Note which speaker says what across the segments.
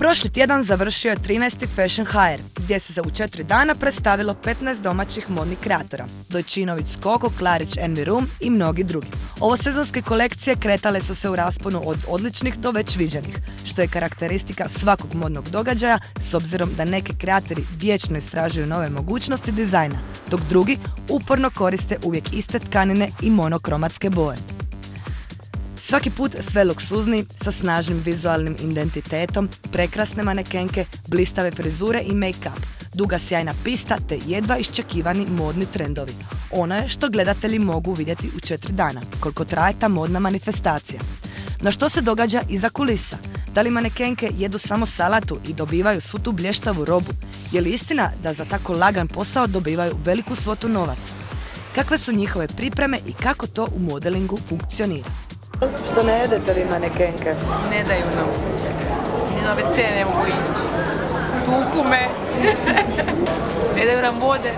Speaker 1: Prošli tjedan završio je 13. Fashion HR, gdje se u 4 dana predstavilo 15 domaćih modnih kreatora. Dojčinović Skoko, Klarić Envy Room i mnogi drugi. Ovo sezonske kolekcije kretale su se u rasponu od odličnih do već viđenih, što je karakteristika svakog modnog događaja, s obzirom da neki kreatori vječno istražuju nove mogućnosti dizajna, dok drugi uporno koriste uvijek iste tkanine i monokromatske boje. Svaki put sve luksuzniji, sa snažnim vizualnim identitetom, prekrasne manekenke, blistave frizure i make-up, duga sjajna pista te jedva iščekivani modni trendovi. Ono je što gledatelji mogu vidjeti u 4 dana, koliko traje ta modna manifestacija. No što se događa iza kulisa? Da li manekenke jedu samo salatu i dobivaju svu tu blještavu robu? Je li istina da za tako lagan posao dobivaju veliku svotu novaca? Kakve su njihove pripreme i kako to u modelingu funkcionira? Što ne jedete vi manekenke?
Speaker 2: Ne daju nam. Ni na WC ne mogu ići. Tuku me. Ne daju nam vode.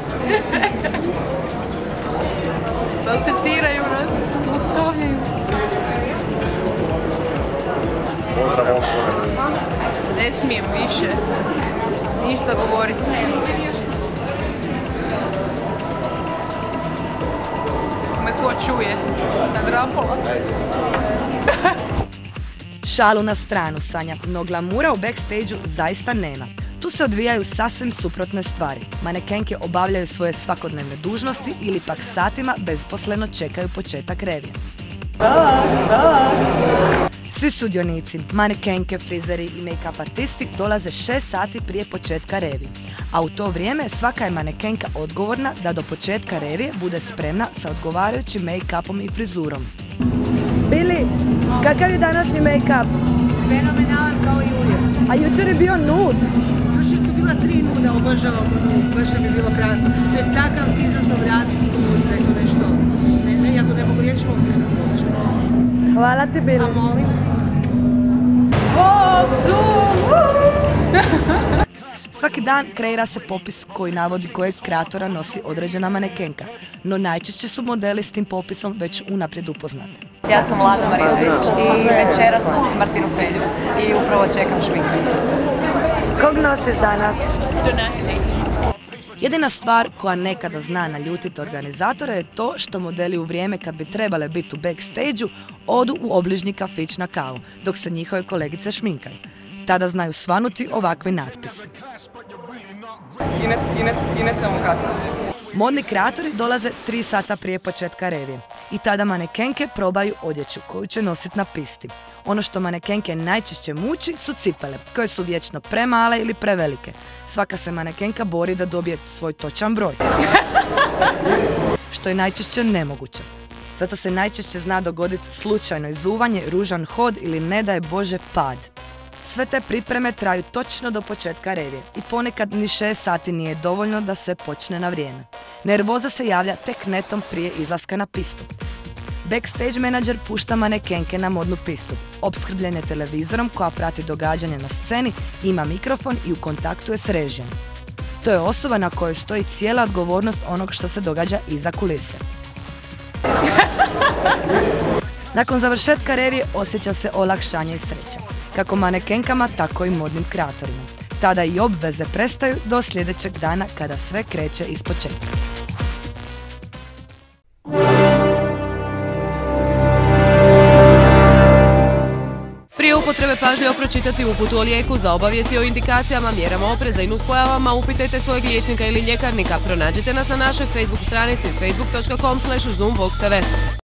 Speaker 2: Maltretiraju nas. Ustavljaju. Ne smijem više. Ništa govoriti. Me ko čuje. Nadrapala se.
Speaker 1: Šalu na stranu, Sanja, no glamura u backstage-u zaista nema. Tu se odvijaju sasvim suprotne stvari. Manekenke obavljaju svoje svakodnevne dužnosti ili pak satima bezposleno čekaju početak revije. Svi sudionici, manekenke, frizeri i make-up artisti dolaze 6 sati prije početka revije. A u to vrijeme svaka je manekenka odgovorna da do početka revije bude spremna sa odgovarajućim make-upom i frizurom. Billy, kakav je današnji make-up?
Speaker 3: Fenomenalan kao i uvijek.
Speaker 1: A jučer je bio nud.
Speaker 3: Jučer su bila 3 nuda, obožavam nud, baš mi je bilo krasno. To je takav izazov raditi nud, da je to nešto. Ne, ja to ne mogu riječi opisati uopće.
Speaker 1: Hvala ti, Billy.
Speaker 3: A molim ti.
Speaker 1: Svaki dan kreira se popis koji navodi kojeg kreatora nosi određena manekenka, no najčešće su modeli s tim popisom već unaprijed upoznate.
Speaker 2: Ja sam Lada Marinović i večeras nosim Martinu Felju i upravo čekam šminkanje.
Speaker 1: Kog nosiš danas?
Speaker 2: Donaši.
Speaker 1: Jedina stvar koja nekada zna naljutiti organizatore je to što modeli u vrijeme kad bi trebale biti u backstage-u odu u obližnji kafić na kavu, dok se njihove kolegice šminkaju. Tada znaju svanuti ovakvi natpisi.
Speaker 2: I ne samo kasnije.
Speaker 1: Modni kreatori dolaze 3 sata prije početka revije i tada manekenke probaju odjeću koju će nositi na pisti. Ono što manekenke najčešće muči su cipele, koje su vječno premale ili prevelike. Svaka se manekenka bori da dobije svoj točan broj, što je najčešće nemoguće. Zato se najčešće zna dogoditi slučajno izuvanje, ružan hod ili ne daj Bože pad. Sve te pripreme traju točno do početka revije i ponekad ni 6 sati nije dovoljno da se počne na vrijeme. Nervoza se javlja tek netom prije izlaska na pistu. Backstage menadžer pušta manekenke na modnu pistu. Opskrbljen je televizorom koja prati događanje na sceni, ima mikrofon i u kontaktu je s režijom. To je osoba na kojoj stoji cijela odgovornost onog što se događa iza kulise. Nakon završetka revije osjeća se olakšanje i sreća. Kako manekenkama, tako i modnim kreatorima. Tada i obveze prestaju do sljedećeg dana kada sve kreće ispočetka.
Speaker 4: Prije upotrebe pažljivo pročitati uputu o lijeku. Za obavijesti o indikacijama, mjerama opreza i nuspojavama upitajte svojeg liječnika ili ljekarnika. Pronađite nas na našoj Facebook stranici facebook.com/ZoomBoxTV.